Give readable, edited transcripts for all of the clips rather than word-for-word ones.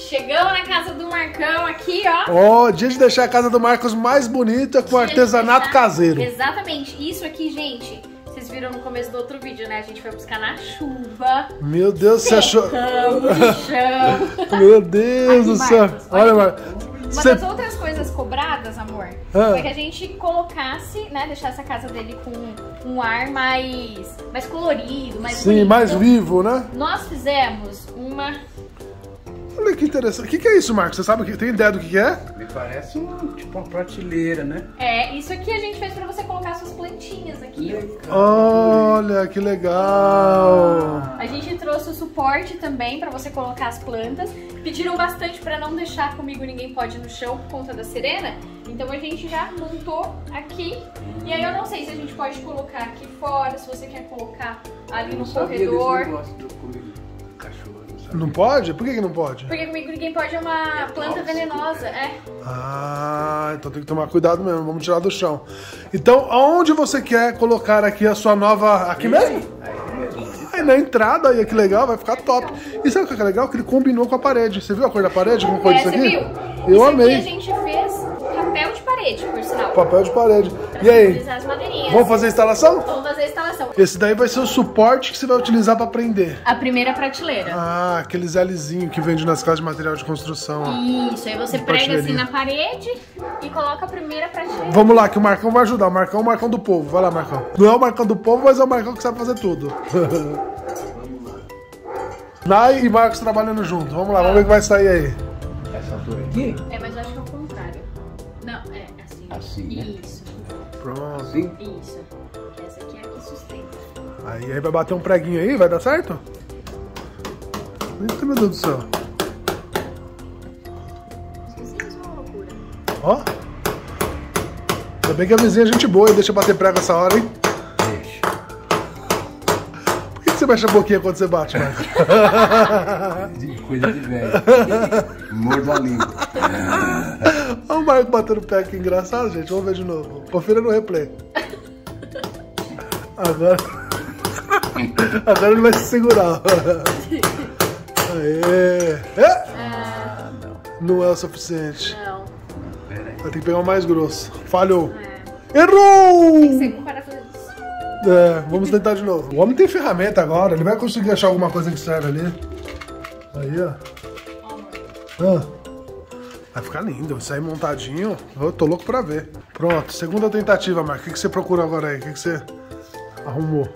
chegamos na casa do Marcão aqui, ó. Ó, dia de deixar a casa do Marcos mais bonita com artesanato caseiro. Exatamente. Isso aqui, gente, vocês viram no começo do outro vídeo, né? A gente foi buscar na chuva. Meu Deus, você achou... Chão. Meu Deus do céu. Olha, Marcos. Uma das outras coisas cobradas, amor, foi que a gente colocasse, né, deixasse a casa dele com um ar mais colorido, mais bonito. Sim, mais vivo, né? Nós fizemos uma... Olha que interessante. O que é isso, Marcos? Você sabe, tem ideia do que é? Me parece tipo uma prateleira, né? É, isso aqui a gente fez pra você colocar suas plantinhas aqui. Olha, que legal. A gente trouxe o suporte também pra você colocar as plantas. Pediram bastante pra não deixar comigo Ninguém Pode no chão por conta da Serena. Então a gente já montou aqui. E aí eu não sei se a gente pode colocar aqui fora, se você quer colocar ali no corredor. Eu gosto do comigo cachorro. Não pode? Por que não pode? Porque comigo Ninguém Pode é uma planta venenosa, Ah, então tem que tomar cuidado mesmo, vamos tirar do chão. Então, aonde você quer colocar aqui a sua nova... Aqui mesmo? Aí na entrada, aí que legal, vai ficar top. E sabe o que é legal? Que ele combinou com a parede. Você viu a cor da parede? Como cor disso aqui? Você viu? Eu amei. Aqui a gente fez papel de parede, por sinal. Papel de parede. Pra E aí? utilizar as madeirinhas. Vamos fazer a instalação? Vamos fazer a instalação. Esse daí vai ser o suporte que você vai utilizar para prender. A primeira prateleira. Ah, aqueles Lzinhos que vende nas casas de material de construção. Ó. Isso, aí você prega assim na parede e coloca a primeira prateleira. Vamos lá, que o Marcão vai ajudar. O Marcão é o Marcão do povo. Vai lá, Marcão. Não é o Marcão do povo, mas é o Marcão que sabe fazer tudo. Nai e Marcos trabalhando junto. Vamos lá, vamos ver o que vai sair aí. Essa torre aqui? É, mas eu acho que é o contrário. Não, é assim. Assim, né? Isso. Pronto. Assim? Isso. Essa aqui é a que sustenta. Aí vai bater um preguinho aí, vai dar certo? Eita, meu Deus do céu. Isso é uma loucura. Ó. Ainda bem que a vizinha é gente boa e deixa bater prego essa hora, hein? Deixa. Por que você mexe a boquinha quando você bate, Marcos? Coisa de velho. Mordo a língua. Olha o Marcos batendo o pé, que engraçado, gente. Vamos ver de novo. Confira no replay. Agora... Agora ele vai se segurar. Aê. Não é o suficiente. Não. Vai ter que pegar o mais grosso. Falhou. É. Errou! Tem que ser com parafuso. É, vamos tentar de novo. O homem tem ferramenta agora. Ele vai conseguir achar alguma coisa que serve ali. Aí, ó. Vai ficar lindo. Isso aí montadinho. Eu tô louco pra ver. Pronto. Segunda tentativa, Marcos. O que você procura agora aí? O que você arrumou?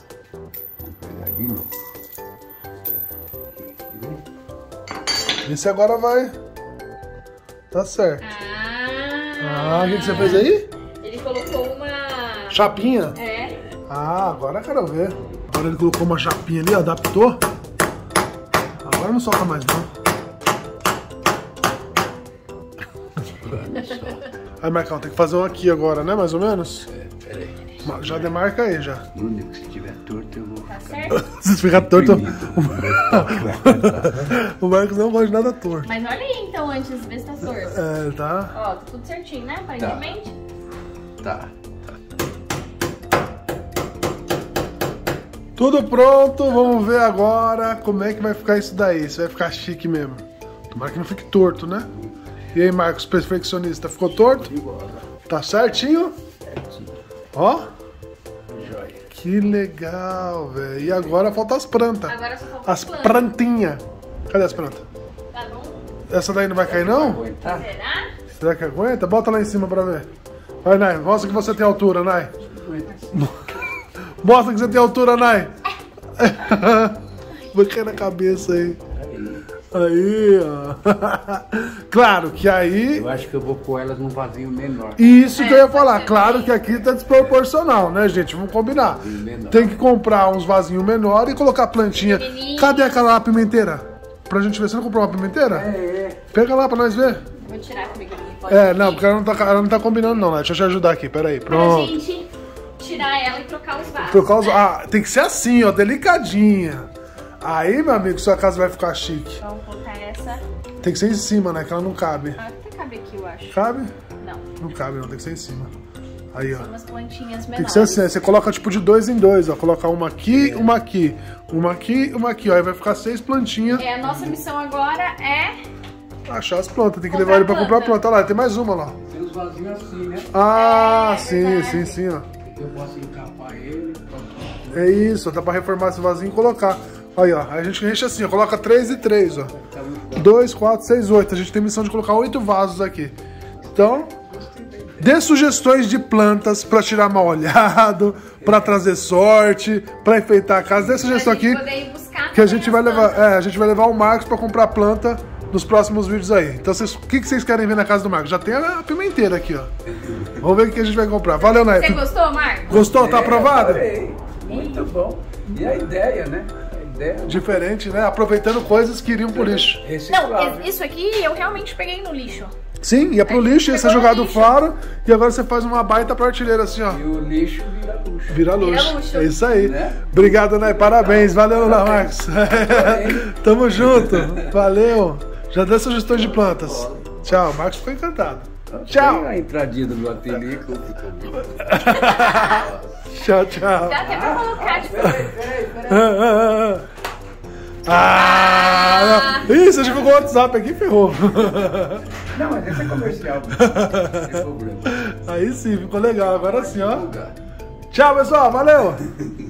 Esse agora vai. Tá certo. Ah, o que você fez aí? Ele colocou uma... Chapinha? É. Ah, agora eu quero ver. Agora ele colocou uma chapinha ali, ó, adaptou. Agora não solta mais não. Aí, Marcão, tem que fazer um aqui agora, né? Mais ou menos? Peraí. Já demarca aí, já. Bruno, se tiver torto, eu vou Tá ficar... certo? Se ficar torto... O Marcos não gosta de nada torto. Mas olha aí então antes, vê se tá torto. É, tá. Ó, tá tudo certinho, né? Aparentemente. Tá. Tudo pronto, vamos ver agora como é que vai ficar isso daí. Se vai ficar chique mesmo. Tomara que não fique torto, né? E aí, Marcos, perfeccionista, ficou torto? Tá certinho? Ó. Joia. Que legal, velho. E agora falta as plantas. Agora só falta As plantinhas. Cadê as plantas? Tá bom? Essa daí não vai cair, não? Aguentar? Será? Será que aguenta? Bota lá em cima pra ver. Vai, Nai. Mostra que você tem altura, Nai. Mostra que você tem altura, Nai. Vai cair na cabeça aí. Aí, ó. Claro que aí... Eu acho que eu vou pôr elas num vasinho menor. Isso que eu ia falar. Claro que aqui tá desproporcional, né, gente? Vamos combinar. Tem que comprar uns vasinhos menores e colocar plantinha. Cadê aquela pimenteira? Pra gente ver. Você não comprou uma pimenteira? É. Pega lá pra nós ver. Vou tirar comigo. Pode É, não, porque ela não tá combinando não, né? Deixa eu te ajudar aqui, peraí. Pra Pronto. gente tirar ela e trocar os vasos. Por causa... Ah, tem que ser assim, ó, delicadinha. Aí, meu amigo, sua casa vai ficar chique. Vamos colocar essa. Tem que ser em cima, né? Que ela não cabe. Até cabe aqui, eu acho. Cabe? Não. Não cabe, não. Tem que ser em cima. Aí, ó. Tem umas plantinhas menores. Tem que ser assim, aí você coloca tipo de 2 em 2, ó. Coloca uma aqui, uma aqui. Uma aqui, uma aqui, ó. Aí vai ficar 6 plantinhas. É, a nossa missão agora é achar as plantas. Tem que levar ele pra comprar planta. Olha lá, tem mais uma lá. Tem uns vasinhos assim, né? Ah, É sim, verdade. sim, ó. Eu posso encapar ele. É isso, ó, dá pra reformar esse vasinho e colocar. Aí, ó, a gente enche assim, ó, coloca 3 e 3, ó. 2, 4, 6, 8. A gente tem missão de colocar 8 vasos aqui. Então, dê sugestões de plantas pra tirar mal olhado, pra trazer sorte, pra enfeitar a casa. Dê sugestão aqui que a gente vai levar, a gente vai levar o Marcos pra comprar planta nos próximos vídeos aí. Então, o que vocês querem ver na casa do Marcos? Já tem a pimenteira aqui, ó. Vamos ver o que a gente vai comprar. Valeu, Você Neto. gostou, Marcos? Gostou? Tá aprovado? Adorei. Muito bom. E a ideia, né? A ideia Diferente, né? Aproveitando coisas que iriam pro lixo. Não, reciclável. isso aqui eu realmente peguei no lixo. Sim, ia pro lixo, ia ser pegou no jogado lixo. fora e agora você faz uma baita prateleira assim, ó. E o lixo vira luxo. Vira luxo. Vira luxo. É isso aí. Né? Obrigado, Ney. Parabéns. Valeu, Marcos. Tamo junto. Valeu. Já deu sugestões de plantas. Tchau. Marcos ficou encantado. Tchau. Tem a entradinha do meu ateliê que eu fico... Tchau, tchau. Dá até pra colocar de Ih, você jogou o WhatsApp aqui e ferrou. Não, mas esse é comercial. Não tem problema. Aí sim, ficou legal. Agora sim, ó. Tchau, pessoal. Valeu.